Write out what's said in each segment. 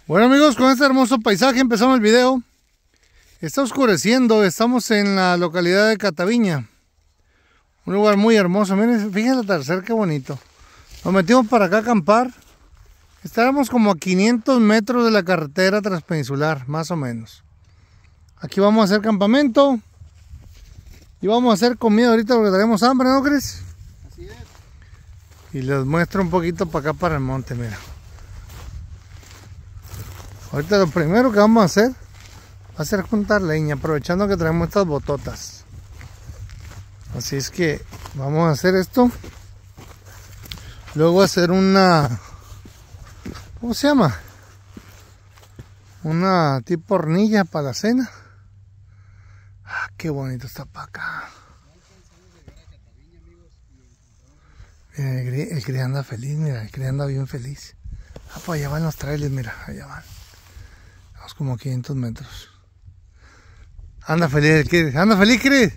Bueno amigos, con este hermoso paisaje empezamos el video. Está oscureciendo, estamos en la localidad de Cataviña. Un lugar muy hermoso, miren, fíjense el atardecer, qué bonito. Nos metimos para acá a acampar. Estábamos como a 500 metros de la carretera transpeninsular, más o menos. Aquí vamos a hacer campamento. Y vamos a hacer comida ahorita porque tenemos hambre, ¿no crees? Así es. Y les muestro un poquito para acá, para el monte, mira. Ahorita lo primero que vamos a hacer va a ser juntar leña, aprovechando que traemos estas bototas. Así es que vamos a hacer esto. Luego hacer una... ¿cómo se llama? Una tipo hornilla para la cena. Ah, qué bonito está para acá. Mira, el cría anda feliz, mira, el cría anda bien feliz. Ah, pues allá van los trailers, mira, allá van. Vamos como 500 metros. Anda feliz el Chris. Anda feliz, Chris.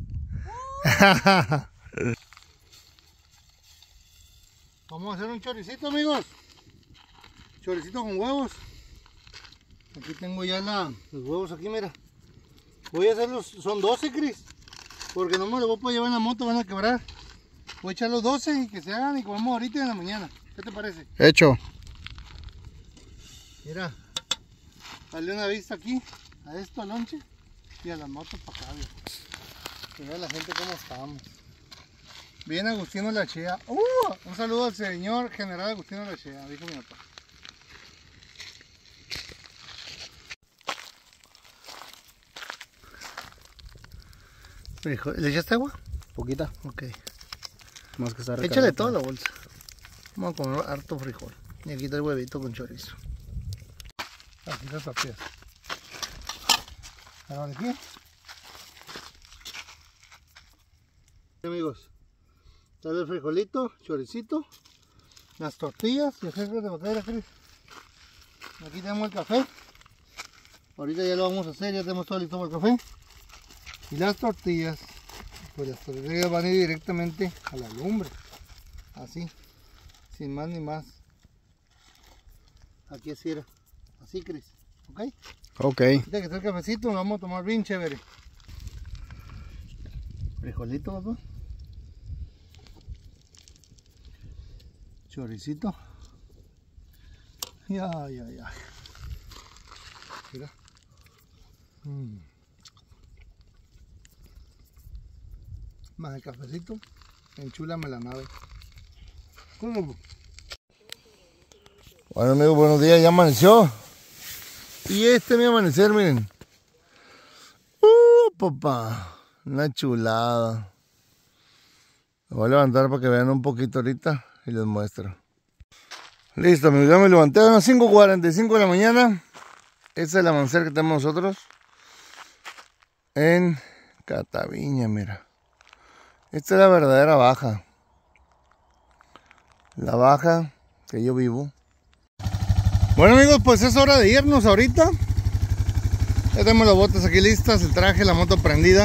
Vamos a hacer un choricito, amigos. Choricito con huevos. Aquí tengo ya los huevos aquí, mira. Voy a hacerlos, son 12, Chris. Porque no me los voy a poder llevar en la moto, van a quebrar. Voy a echar los 12 y que se hagan y comemos ahorita en la mañana. ¿Qué te parece? Hecho. Mira. Dale una vista aquí, a esto, al lonche. Y a la moto para acá, viejo. Que vea la gente cómo estamos. Bien Agustino Lachea. Un saludo al señor general Agustino Lachea, dijo mi papá. ¿Le echaste agua? Poquita. Ok. Más que estar Échale toda la bolsa. Vamos a comer harto frijol. Y aquí está el huevito con chorizo. Aquí las tortillas. Ahora aquí. Amigos, dale el frijolito, choricito, las tortillas y acércate de botella, Cris. Aquí tenemos el café. Ahorita ya lo vamos a hacer, ya tenemos todo listo para el café. Y las tortillas, pues las tortillas van a ir directamente a la lumbre. Así, sin más ni más. Aquí así era. Así, Cris. ¿Ok? Ok. Ahorita que está el cafecito, lo vamos a tomar bien chévere. Frijolito, papá. Choricito. Ya. Mira. Más el cafecito. Enchúlame la nave. Bueno amigos, buenos días, ya amaneció. Y este es mi amanecer, miren. Papá, una chulada. Me voy a levantar para que vean un poquito ahorita y les muestro. Listo amigos, ya me levanté a las 5:45 de la mañana. Este es el amanecer que tenemos nosotros en Cataviña, mira. Esta es la verdadera baja. La baja que yo vivo. Bueno amigos, pues es hora de irnos ahorita. Ya tenemos las botas aquí listas, el traje, la moto prendida.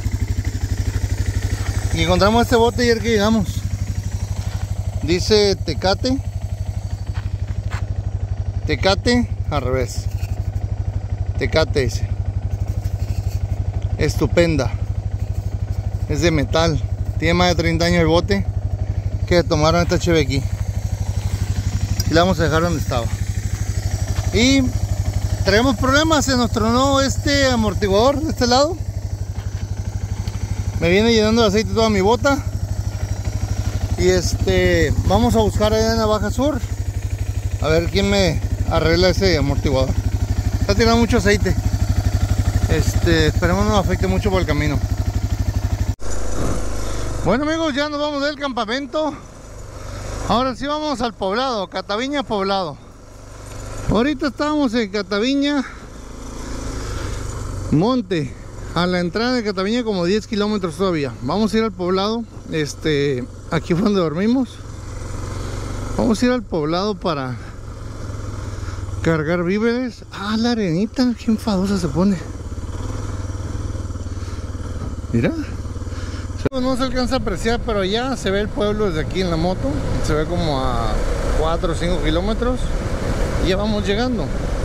Y encontramos este bote ayer que llegamos. Dice Tecate. Tecate al revés. Tecate dice. Estupenda. Es de metal. Tiene más de 30 años el bote. Que tomaron esta cheve aquí. Y la vamos a dejar donde estaba. Y tenemos problemas, se nos tronó este amortiguador de este lado. Me viene llenando de aceite toda mi bota. Y vamos a buscar allá en la Baja Sur a ver quién me arregla ese amortiguador. Está tirando mucho aceite. Esperemos no nos afecte mucho por el camino. Bueno amigos, ya nos vamos del campamento. Ahora sí vamos al poblado, Cataviña Poblado. Ahorita estamos en Cataviña Monte. A la entrada de Cataviña como 10 kilómetros todavía. Vamos a ir al poblado. Aquí fue donde dormimos. Vamos a ir al poblado para cargar víveres. Ah, la arenita, qué enfadosa se pone. Mira. No se alcanza a apreciar, pero ya se ve el pueblo desde aquí en la moto. Se ve como a 4 o 5 kilómetros. Y ya vamos llegando.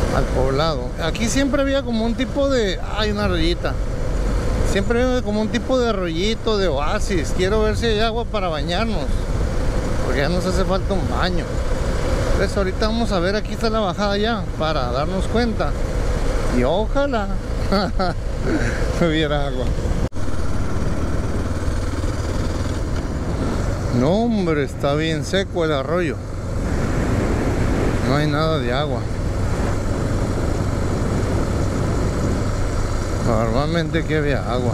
al poblado. Aquí siempre había como un tipo de... Hay una arroyita. Siempre había como un tipo de arroyito, de oasis. Quiero ver si hay agua para bañarnos, porque ya nos hace falta un baño. Entonces ahorita vamos a ver, aquí está la bajada ya, para darnos cuenta. Y ojalá hubiera agua. No, hombre, está bien seco el arroyo. No hay nada de agua. Normalmente que había agua.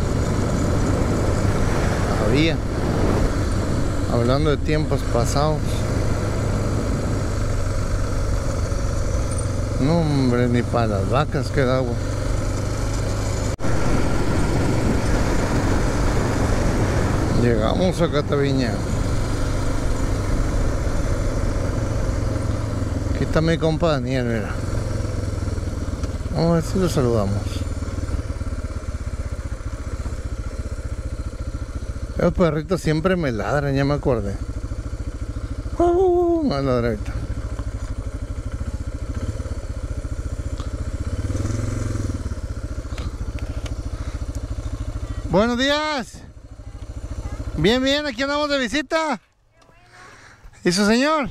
Había. Hablando de tiempos pasados. No, hombre, ni para las vacas queda agua. Llegamos a Cataviña. Aquí está mi compa Daniel, mira. Vamos a ver si lo saludamos. Los perritos siempre me ladran, ya me acordé. Me ladra ahorita. Buenos días. Bien, bien, aquí andamos de visita. ¿Y su señor?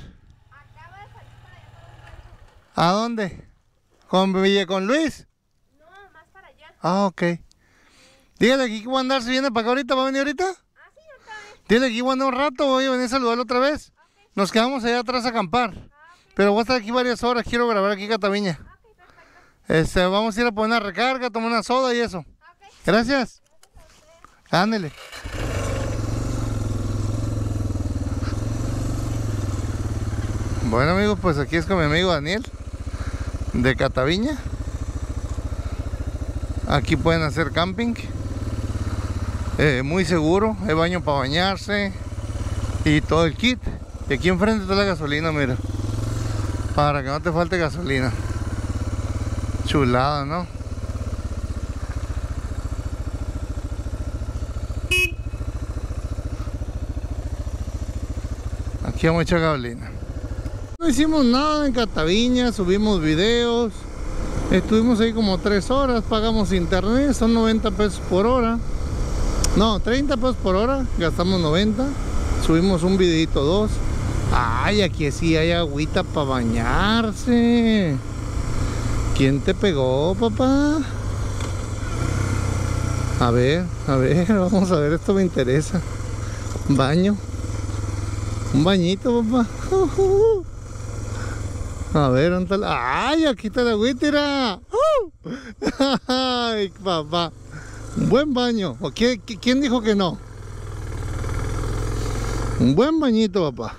¿A dónde? ¿Con Luis? No, más para allá. Ah, ok. Dígale que voy a andar, si viene para acá ahorita, ¿va a venir ahorita? Ah, sí, ahorita ven. Dile que voy a andar un rato, voy a venir a saludarlo otra vez. Okay. Nos quedamos allá atrás a acampar. Okay. Pero voy a estar aquí varias horas, quiero grabar aquí Cataviña. Ok, perfecto. Vamos a ir a poner una recarga, tomar una soda y eso. Okay. Gracias. Ándele. Bueno, amigos, pues aquí es con mi amigo Daniel de Cataviña. Aquí pueden hacer camping, muy seguro, hay baño para bañarse y todo el kit. Y aquí enfrente está la gasolina, mira, para que no te falte gasolina. Chulada, ¿no? Aquí vamos a echar gasolina. No hicimos nada en Cataviña, subimos videos. Estuvimos ahí como 3 horas, pagamos internet, son 90 pesos por hora. No, 30 pesos por hora, gastamos 90. Subimos un videito 2. Ay, aquí sí hay agüita para bañarse. ¿Quién te pegó, papá? A ver, vamos a ver, esto me interesa. Baño. Un bañito, papá. A ver, ¿dónde está? ¡Ay, aquí está la agüita! ¡Mira! ¡Ay, papá! Un buen baño. ¿O quién dijo que no? Un buen bañito, papá.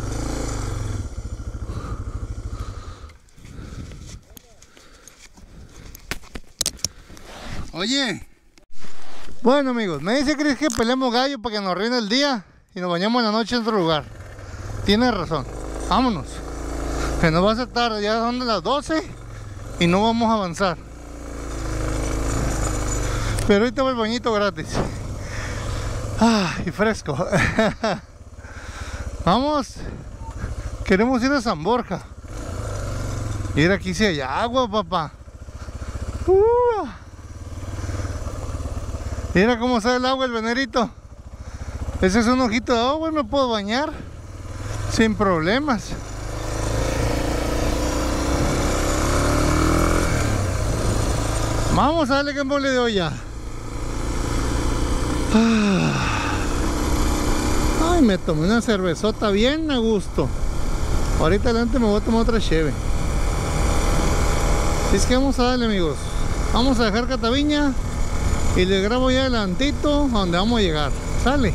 Oye. Bueno, amigos, me dice Chris que peleemos gallo para que nos arruine el día y nos bañamos en la noche en otro lugar. Tiene razón. Vámonos. Que nos va a hacer tarde, ya son de las 12 y no vamos a avanzar. Pero ahorita va el bañito gratis. Y fresco. Vamos. Queremos ir a San Borja. Ir aquí si hay agua, papá. Mira cómo sale el agua, el venerito. Ese es un ojito de agua y me puedo bañar sin problemas. Vamos a darle que mole de olla. Ay, me tomé una cervezota bien a gusto. Ahorita adelante me voy a tomar otra cheve. Así es que vamos a darle, amigos. Vamos a dejar Cataviña y le grabo ya adelantito a donde vamos a llegar. Sale.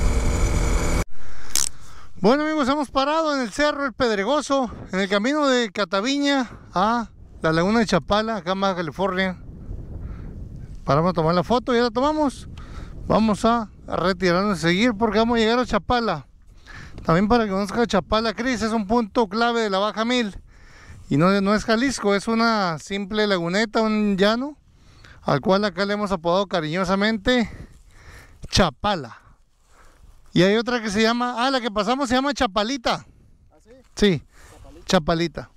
Bueno, amigos, hemos parado en el cerro El Pedregoso, en el camino de Cataviña a la laguna de Chapala, acá en Baja California. Paramos a tomar la foto, ya la tomamos. Vamos a retirarnos y seguir porque vamos a llegar a Chapala. También para que conozca Chapala, Cris, es un punto clave de la Baja 1000. Y no es Jalisco, es una simple laguneta, un llano, al cual acá le hemos apodado cariñosamente Chapala. Y hay otra que se llama, la que pasamos se llama Chapalita. ¿Ah, sí? Sí, Chapalita. Chapalita.